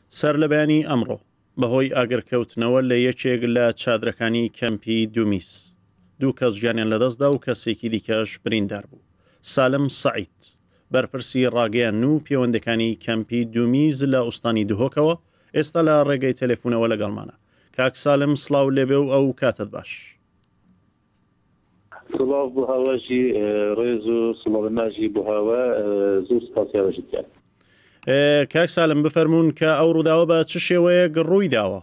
سەر لە بەیانی ئەمڕۆ بەهۆی ئاگرکەوتنەوە لە یەکێک لە چادرەکانی کەمپی دوومیس 2 کەس گیانیان لەدەستدا و کەسێکی دیکەش بریندار بوو. سالم سعید بەرپرسی ڕاگەیان و پەیوەندەکانی کەمپی دوومیز لە ئوستانی دهۆکەوە ئێستا لە ڕێگەی تەلەفۆنەوە لەگەڵمانە. کاک سالم سڵاو لێبێ و ئەو کاتت باش. سڵاو بۆ هاواژی ڕێز و سڵاوماژی بۆ هاوا زۆر سپاسیاوەژی کرد. کاک سالم بفەرمونون کە ئەو ڕووداوە بە چ شێوەیەک ڕووی داوە؟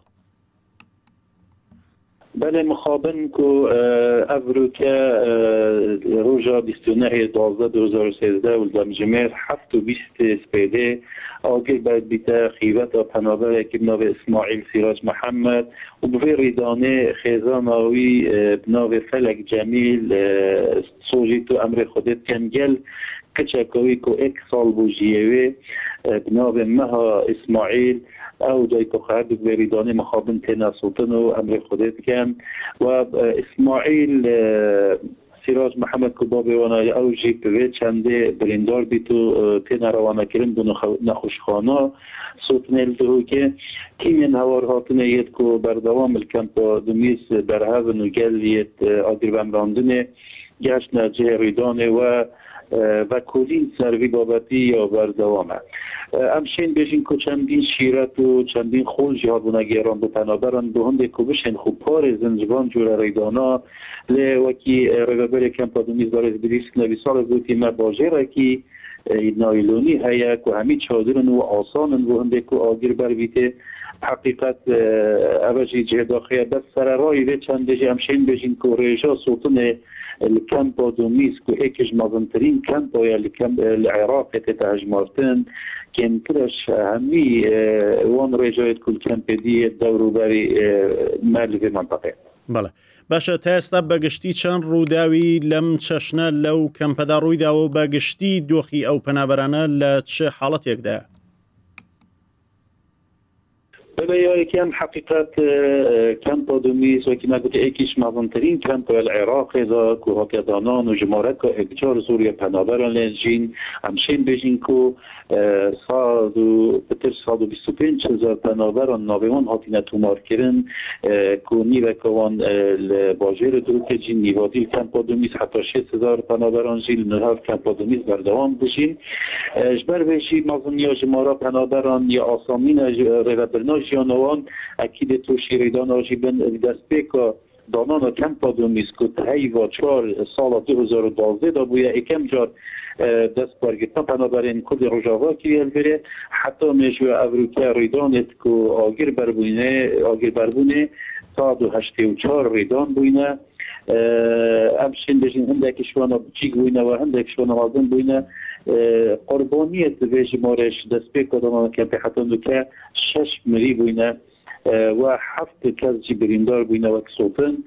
بله مخابن که افروکه روژا 29/12/2013 و زمجمیر 7:20 سپیده آگه باید بیتا خیوت و پنابر که بناو اسماعیل سیراج محمد و بوی ریدانه خیزاناوی بناو فلک جمیل سوژی تو امر خودت کنگل کچکوی که 1 سال بوجیوه بناو مها اسماعیل او جای که خواهد بریدانه مخابن تینا سلطن و امر خودت کن و اسماعیل سیراج محمد کبابی وانای او جیب وی چنده بریندار بیتو تینا روانه کرن دو نخوشخانه سلطنیل دهو که تیمین هوار هاتنه ید که بردوام الکمپ دومیس برهاون و گل ید آگر بمراندنه گشت نجه ریدانه و کلین سروی بابتی یا بردوامه امشین بیشین که چندین شیرت و چندین خول جهابونه گیران به پنابران به هنده که بشین خوب پار زنجبان جور ریدانا وکی رگبر کمپا دومیز داره بیدیسک نوی سال بودی ما باجره که نایلونی هیا که همین چادرن و آسانن به هنده که آگیر بربیته حقیقت اوجی جهداخیه بس سر رای و چندجی همشین بیشین که ریجا سلطن الكامبو دومیس که ایکش مازنترین کامپو یا العراق تهجمارتن كان كلاش همي وان رجعت كل كامبدي دورو باري مال في منطقه. بله. باشە تا ئێستا بەگشتی چەند ڕووداوی لەم چەشنە لەو کەمپەدا ڕوویداوە و بەگشتی دۆخی ئەو پەنابەرانە لە چه حاڵەتێکدایە؟ بله یکی هم حقیقت کمپ دومیس و که نگوته ایکیش مازنترین کمپ العراق ازا که هاکدانان و جمارک و اکجار زوری پنابران لنجین همشین بیشین که 125,000 پنابران ناویان هاتینه تومار کرن که نیوه کوان باجر درو که جین نیوادی کمپ دومیس حتی 6,000 پنابران جیل نهار کمپ دومیس بردوام بشین جبر بیشی مازن یا جمارا پنابران یا آسامین ریوبرناج جانوان اکید تو شیریدان آجیبن دست بیکا دانان و کمپا دومیس که تهی و 4 سال 2012 دا بویا اکم جار دست برگیتن پنابرین کل رجاوا کریل بره حتی میشو افروکه ریدانت که آگیر بربونه تا 284 ریدان بوینه امشین بجین هنده کشوانا بچیگ بوینه و هنده کشوانا مازن بوینه قربانیت به جمارش دست بیکا دانان کمپی حتی که 6 مری بوینه و 7 کس جی بریندار بوینه و کسوتن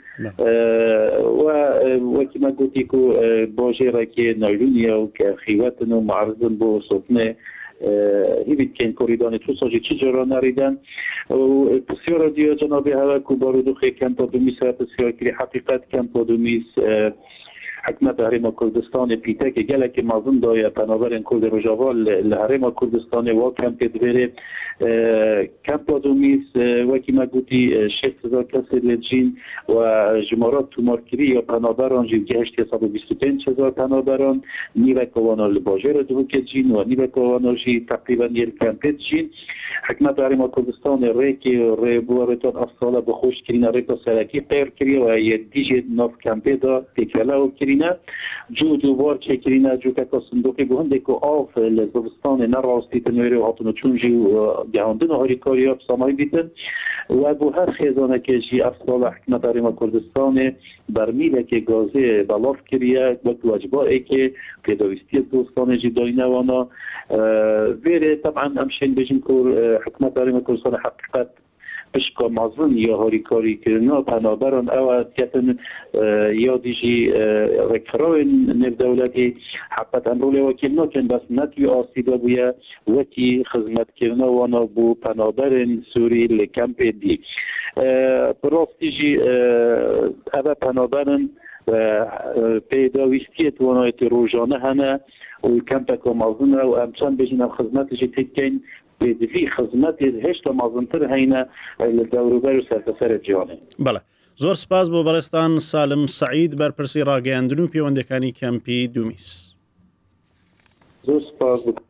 و که ما گوتی که باجه که نایلونیا و که خیوتن و معرضن با سوتنه هیوید که این کوریدان تو ساجی چی جرا نریدن و بسیار دیو جنابی هوا که بارودو خی کمپا دومیس بسیار کلی حقیقت کمپا دومیس حکمت حریم کردستان پیته که گله که مازن دایه پنابرین کرد رجاوا لحریم کردستان و کمپ دوره کمپ دومیس وکی مگوتی 6,000 کسی لجین و جمارات تومارکری یا پنابران جیب گهشت 125,000 پنابران نیوه کوانا لباجر دوکه جین و نیوه کوانا جی تقریبا یل کمپت جین حکمت حریم کردستان ریکی ری بوارتان افصاله بخوش کرینه ریکا سرکی قیر کری و یه دیجه ناف کمپه دا تکله و کرینه جو دوبار چه کرینه جو که صندوقی بهنده که آف لزبستان نراستی تنویره و هاتونو چونجی و گهاندن هاری کاری ها بسامایی بیتن و بو هر خیزانه که جی افصال حکمت حریم کردستان برمیله که گازه بلاف کریه و واجبایی که پیداویستی دوستان جی داینه وانا ویره طبعا همشین بجین که حکمت حریم کردستان حقیقت بشکا مازن یا هاری کاری کرنا پنابران او کتن یا دیجی رکراو نف دولتی حقیقت امروله وکیل نکن بس نتوی آسیده بویا وکی خدمت کرنا وانا بو پنابران سوری لکمپ دی براستی جی او پنابران پیداویستیت وانایت روزانه همه و کمپ که مازنه و همچنان بجین خدمت جی تکین بێدلی خزمەت هێشتا مازنتر هەینە لە دەوروبەر و سەرتەسەر جیهانێ. بەڵێ زۆر سپاس بۆ بەڕێستان سالم سعید بەرپرسی ڕاگەیاندن و پەیوەندەکانی کەمپی دوومیس. زۆر سپاس.